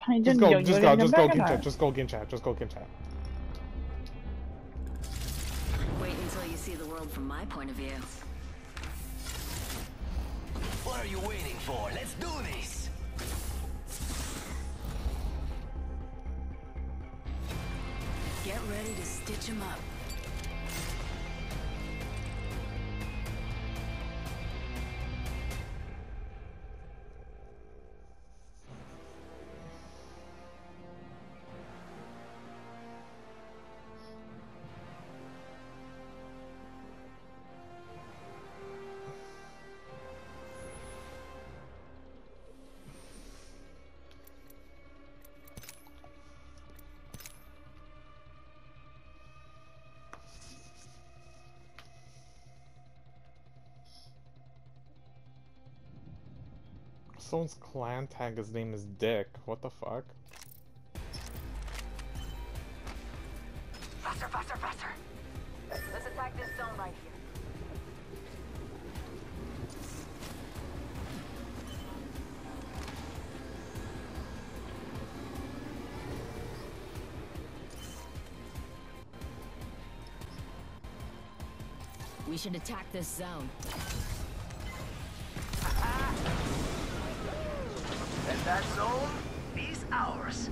Just go, just go, just go, Gincha, just go, Gincha, just go, Gincha. Wait until you see the world from my point of view. What are you waiting for? Let's do this! Get ready to stitch him up. Someone's clan tag, his name is Dick. What the fuck? Faster, faster, faster! Let's attack this zone right here. We should attack this zone. And that zone is ours.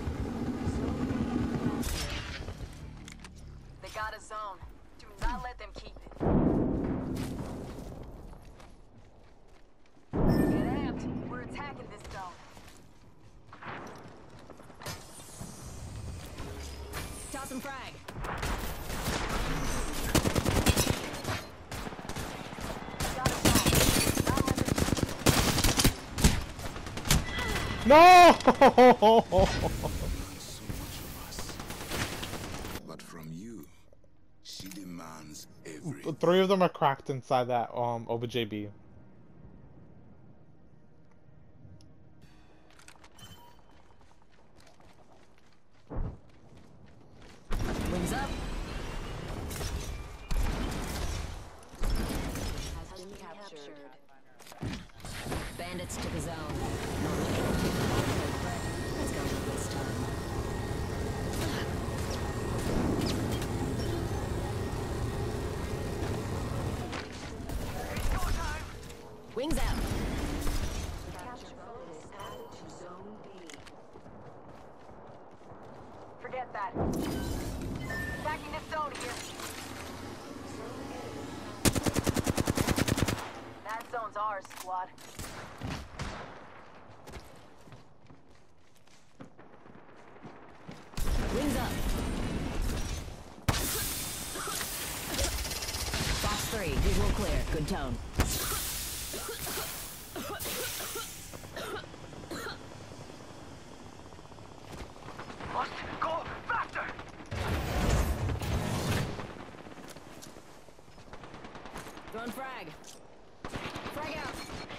They got a zone. Do not let them keep it. Get amped. We're attacking this zone. Toss some frag. No! But from you, she demands everything. 3 of them are cracked inside that OBJB. Wings up. Has been captured. Bandits to the zone. Let's go with this time. Wings out. Capture bonus added to zone B. Forget that. Attacking this zone here. That zone's ours, squad. Wings up. Box 3, visual clear. Good tone. Must go faster! Throwing frag. Frag out.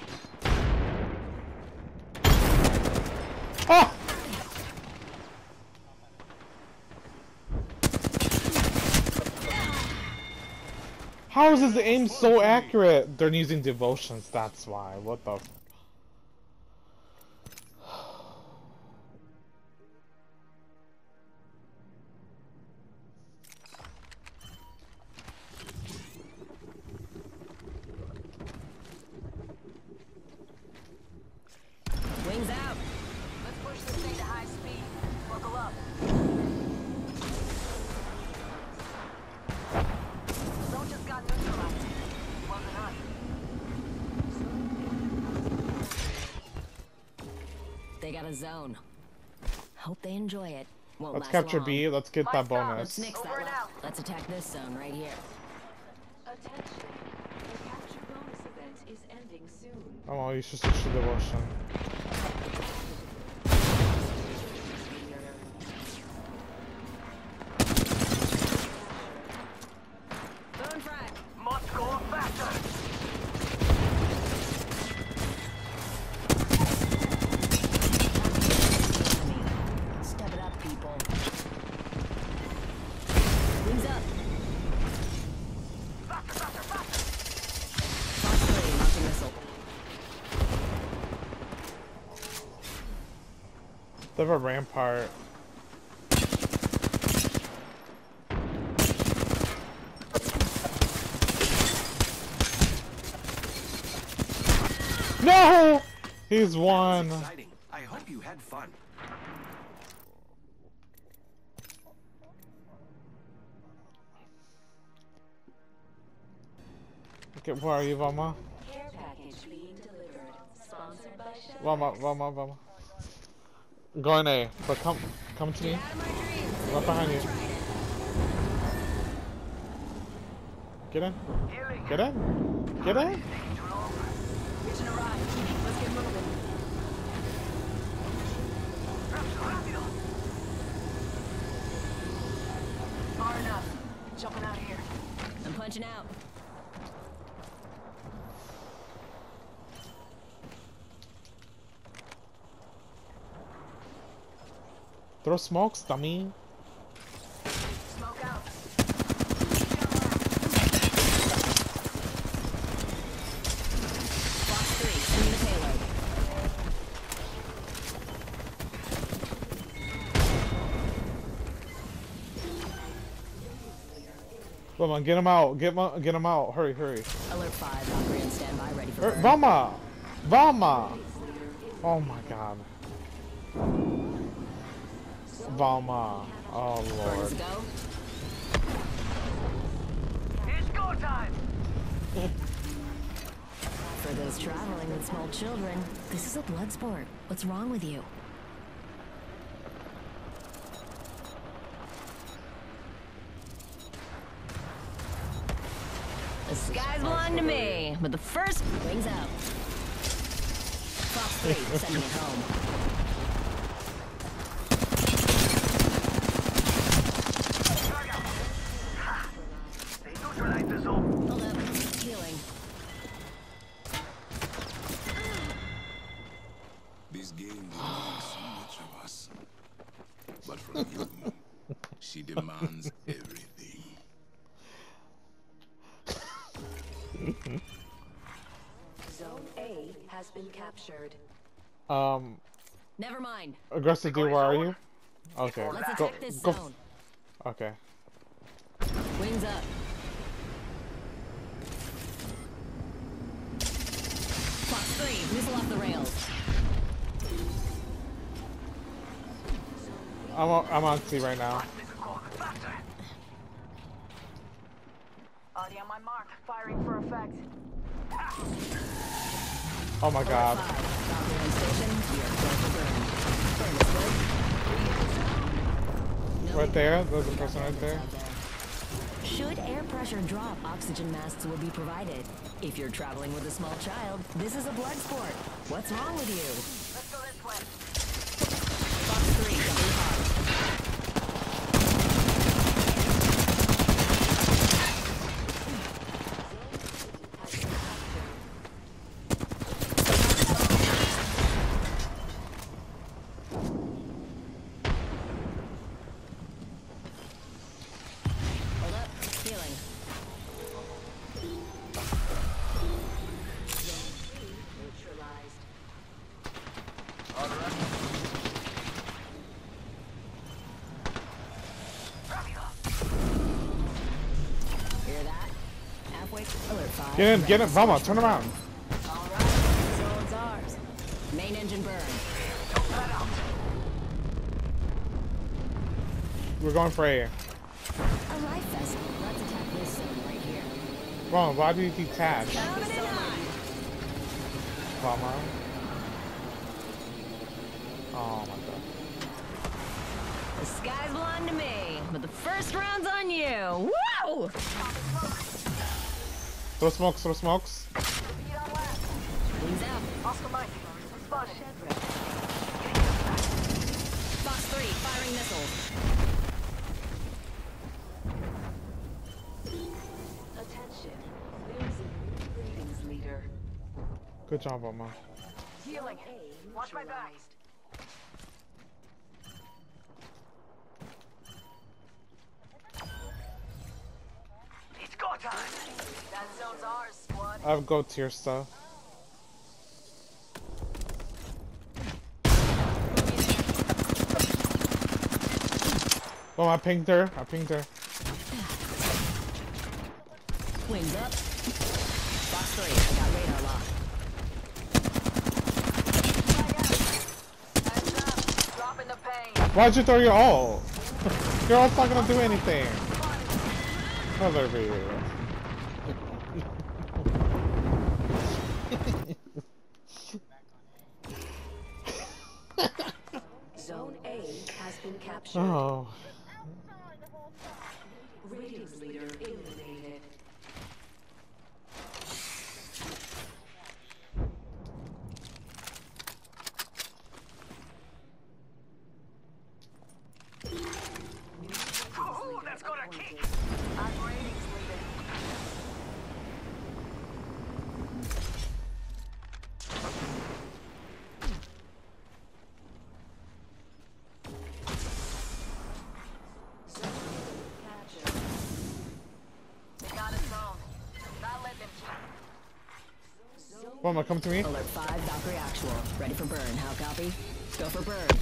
Oh! How is his aim so accurate? They're using devotions, that's why. What the f- Wings out. Let's push this thing to high speed. Buckle up. Zone just got neutralized. Wasn't us. They got a zone. Hope they enjoy it. Won't Let's last capture long. B, let's get that Lights out. bonus. Let's nix Over that and one. out. Let's attack this zone right here. Attention. The capture bonus event is ending soon. Oh well, you should switch to devotion. Throwing frag. Must go faster! Step it up, people. Wings up. Faster, faster, faster! Box 3, launching missile. They have a rampart. No! He's won. Exciting. I hope you had fun. Okay, where are you, Vama? Care package being delivered. Sponsored by Chef. Vama. Going A, but come to me. Right behind you. Get in. Get in. Get in. Mission arrived. Let's get moving. Far enough. Jumping out of here. I'm punching out. Throw smokes, dummy. Smoke out. Box 3, send me the payload. Come on, get him out. Get him out. Hurry. Alert 5, Valkyrie on standby, ready for burn. Vama! Oh my god. Vama. Oh Burn lord. is a go. It's go time. For those traveling with small children, this is a blood sport. What's wrong with you? The skies belong to me, but the first wings out. Fox 3, sending it home. They neutralize the zone. Hold up, healing. This game demands so much of us. But from you, she demands everything. Zone A has been captured. Never mind. Aggressive dude, where are you? Okay. Let's Go. attack this Go. zone. Okay. Wings up. Fox 3, missile off the rails. I'm on C right now. Faster. Already on my mark. Firing for effect. Oh my god. Alert 5, Valkyrie on station. We are close to burn. Burn is good. No Right there. There's a person right there. out there. Should air pressure drop, oxygen masks will be provided. If you're traveling with a small child, this is a blood sport. What's wrong with you? Let's go this way. Fox 3, jumping hard. Hold up, healing. Neutralized. Hear that? Halfway. Alert 5. Get him, Vama, turn around. All right, zone's ours. Main engine burn. We're going for A. A life vessel. Let's attack this zone right here. Vama, why do you detach? Coming in hot. Vama. Oh my god. The skies belong to me, but the first round's on you. Whoa! Throw smokes, throw smokes. Wings out. Oscar Mike. Spotted. Fox 3, firing missiles. Attention. Losing ratings leader. Good job, Vama. Healing. A Watch my back. neutralized. It's go time. That zone's ours, squad. I have go tier stuff. Oh, I pinged her. I pinged her. Wings up. Box 3, I got radar lock. Heads up. Dropping the pain. Why'd you throw your ult? Your ult's not gonna do anything. Mother of you. Zone A has been captured. Oh. Radiance leader eliminated. Ooh, that's gonna kick. I'm ratings leaving. Zone A captured. They got us on. Not let them What, am I coming to me? Alert 5, Valkyrie actual. Ready for burn. How copy? Go for burn.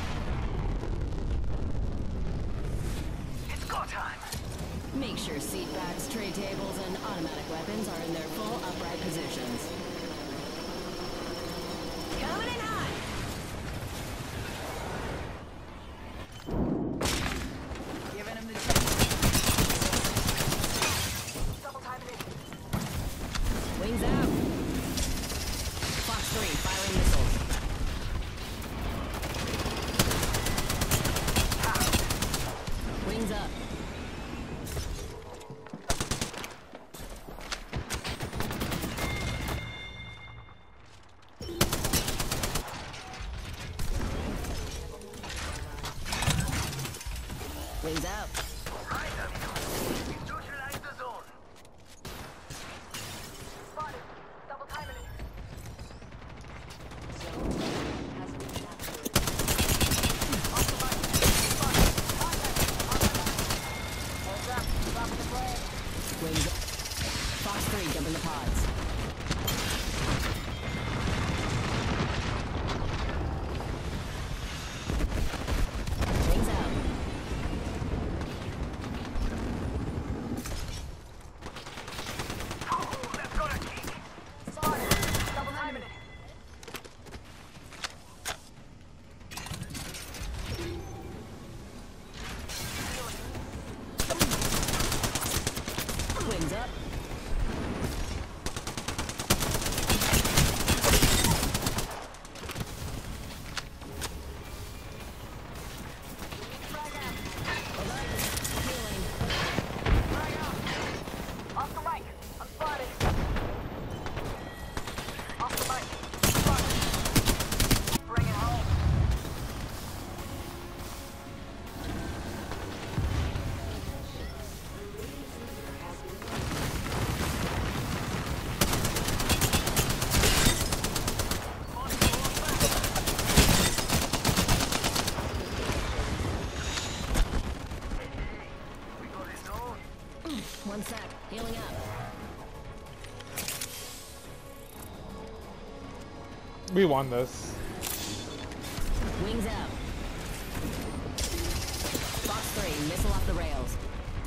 It's go time. Make sure seat backs, tray tables, and automatic weapons are in their full upright positions. Coming in hot! Giving him the Double timing it. wings out. Fox 3, firing missiles. Wings up. Wings out. Right, neutralize the zone. Spotted. Double timing it. Zone A has been captured. Off the mark. Spotted. Contact. On my mark. Heads up. Dropping the flag. Wings up. Fox 3, jump in the pods. Wings out. Ooh, that's gonna kick. Spotted. Double timing it. Wings up. Healing. Frag out. Off the mic. I'm spotted. Off the mic. Spotted. Bring it home. We got his own. 1 sec. Healing up. We won this. Wings out. Fox 3, missile off the rails.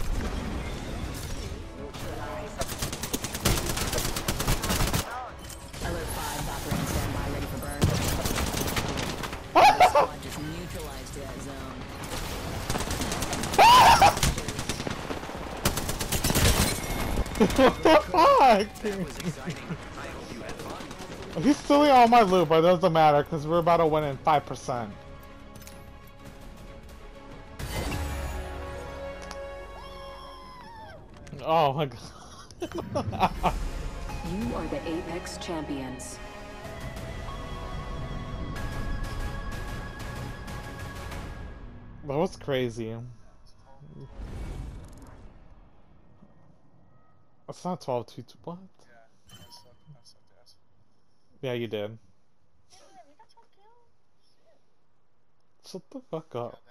Alert 5, Valkyrie on standby, ready for burn. The squad just neutralized that zone. What the fuck? That was exciting. I hope you had fun. He's stealing all my loot, but it doesn't matter because we're about to win in 5%. Oh my god. You are the Apex champions. That was crazy. It's not 12-2. What? Yeah, you did. Shut the fuck up.